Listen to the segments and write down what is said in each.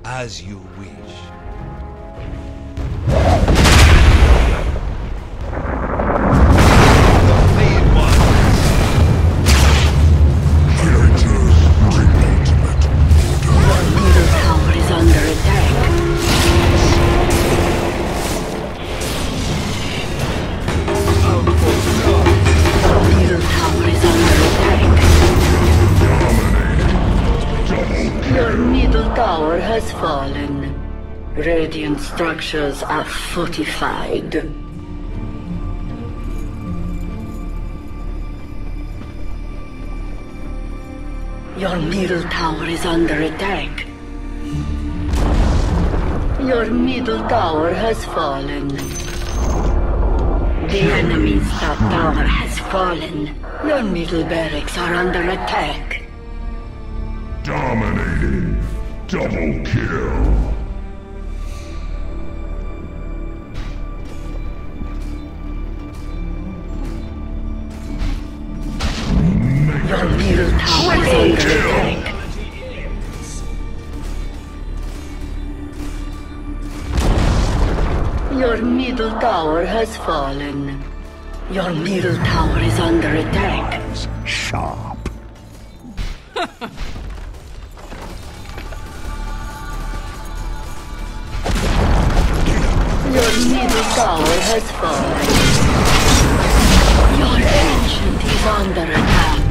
As you wish. Has fallen. Radiant structures are fortified. Your middle tower is under attack. Your middle tower has fallen. The enemy's top tower has fallen. Your middle barracks are under attack. Dominating. Double kill. Your middle tower is under attack. Your middle tower has fallen. Your middle tower is under attack. Sharp. Your middle tower has fallen. Your ancient is under attack.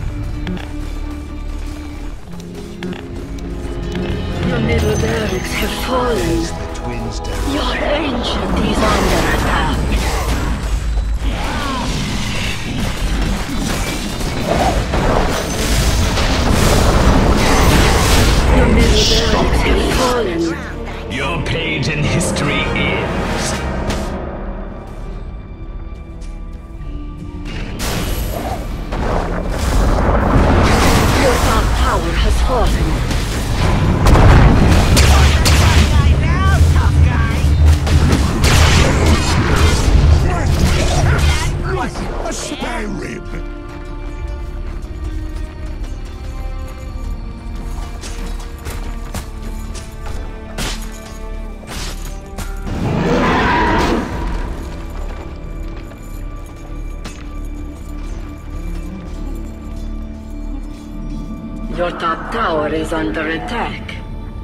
Your middle barracks have fallen. Your ancient is under attack. Your middle barracks have fallen. Your page in history ends. Your top tower has fallen. A spare rib. Your top tower is under attack.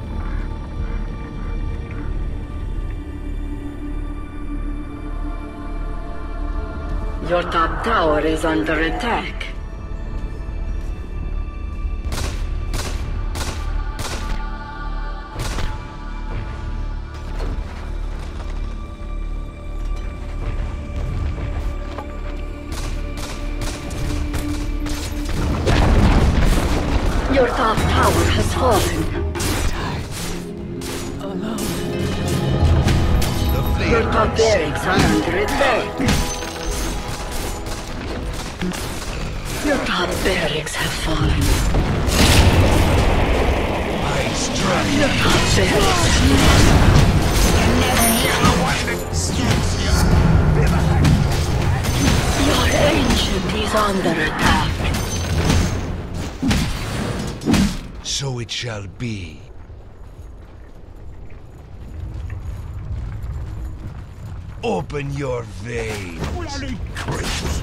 Your top tower is under attack. Your top tower has fallen. Your top barracks are under attack. Your top barracks have fallen. Your top barracks have fallen. Your ancient is under attack. So it shall be. Open your veins. Bloody creeps.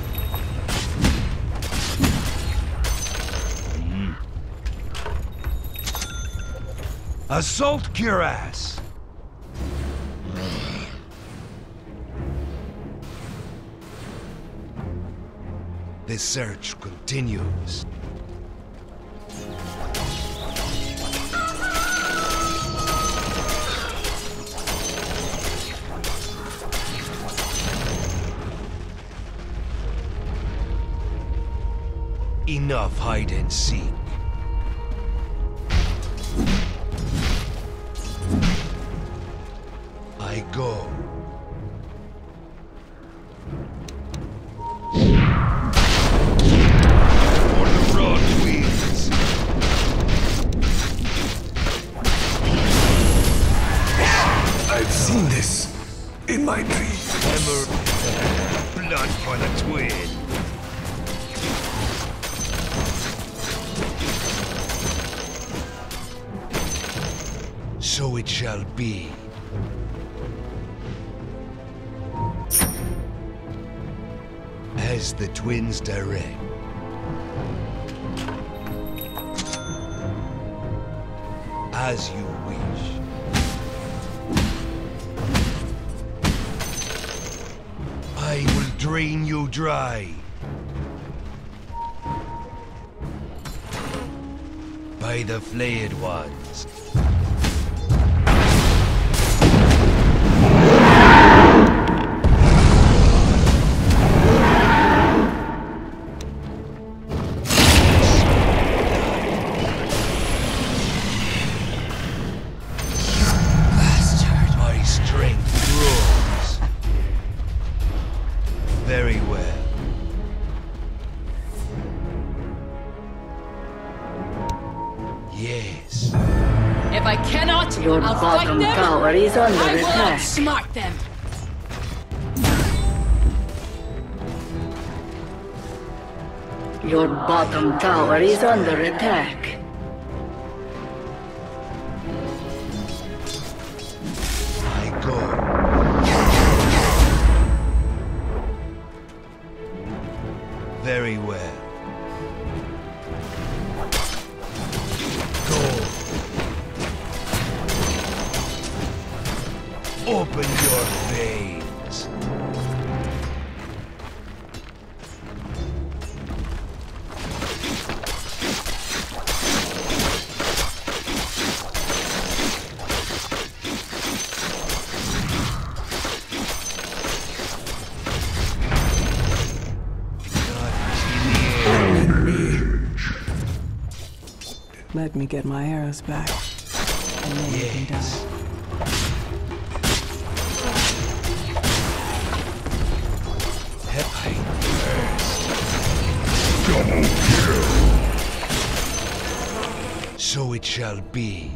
Assault cuirass. The search continues. Enough hide and seek. I go. For the broad wheels. I've seen this in my dreams. Blood for the twin. So it shall be. As the twins direct. As you wish. I will drain you dry. By the flayed ones. Very well. Yes. If I cannot, Your I'll fight bottom them. tower is under I will attack. outsmart them. Your bottom tower is under attack. I go. Very well. Go. Open your veins. Let me get my arrows back. And then you can Yes. die. I thirst. So it shall be.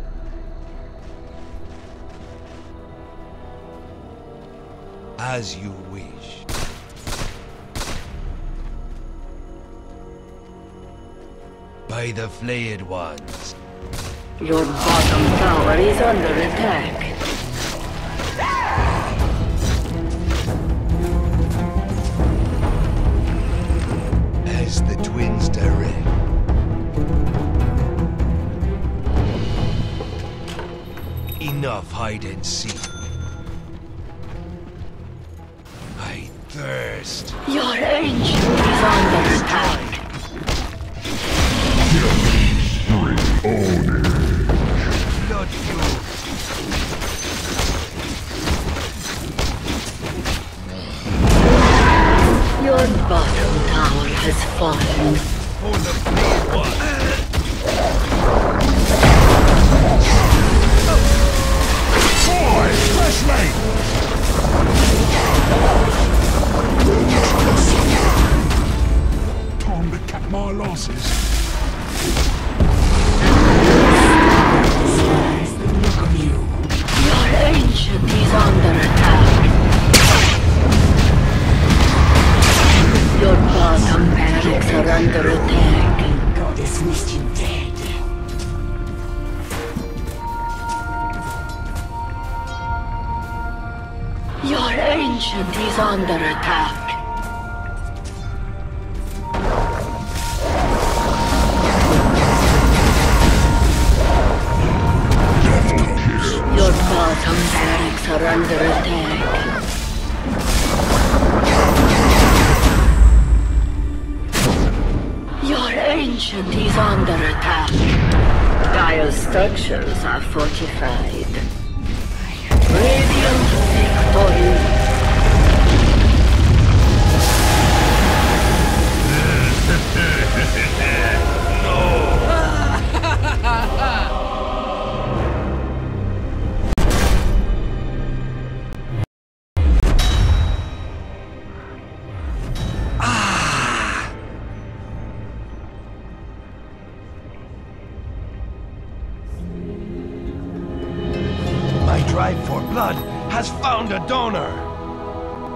As you wish. By the flayed ones. Your bottom tower is under attack. As the twins direct. Enough hide and seek. I thirst. Your ancient is under attack. Blood fuel. Your bottom tower has fallen. For the flayed one. Boy, fresh mate! Time to cut my losses. Look at you. Your ancient is under attack. Your bottom barracks are under attack. Goddess wished you dead. Your ancient is under attack. Your bottom barracks are under attack. Your ancient is under attack. Dire structures are fortified. Radiant victory. My drive for blood has found a donor.